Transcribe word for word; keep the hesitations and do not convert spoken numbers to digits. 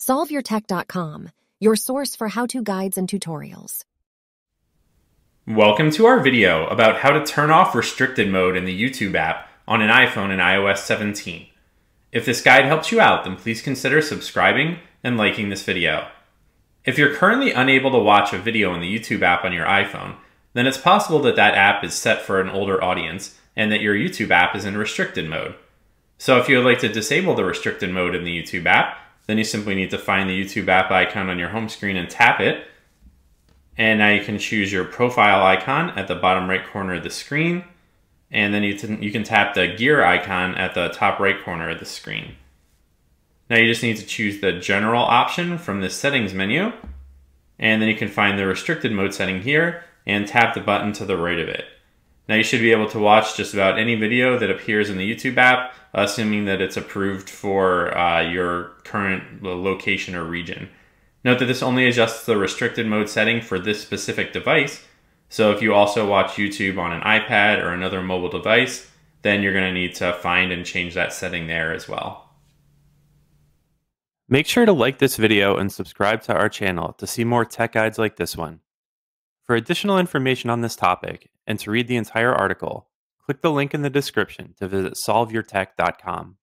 solve your tech dot com, your source for how-to guides and tutorials. Welcome to our video about how to turn off restricted mode in the YouTube app on an iPhone in i O S seventeen. If this guide helps you out, then please consider subscribing and liking this video. If you're currently unable to watch a video in the YouTube app on your iPhone, then it's possible that that app is set for an older audience and that your YouTube app is in restricted mode. So if you would like to disable the restricted mode in the YouTube app, then you simply need to find the YouTube app icon on your home screen and tap it. And now you can choose your profile icon at the bottom right corner of the screen. And then you can, you can tap the gear icon at the top right corner of the screen. Now you just need to choose the general option from the settings menu. And then you can find the restricted mode setting here and tap the button to the right of it. Now you should be able to watch just about any video that appears in the YouTube app, assuming that it's approved for uh, your current location or region. Note that this only adjusts the restricted mode setting for this specific device. So if you also watch YouTube on an iPad or another mobile device, then you're going to need to find and change that setting there as well. Make sure to like this video and subscribe to our channel to see more tech guides like this one. For additional information on this topic and to read the entire article, click the link in the description to visit solve your tech dot com.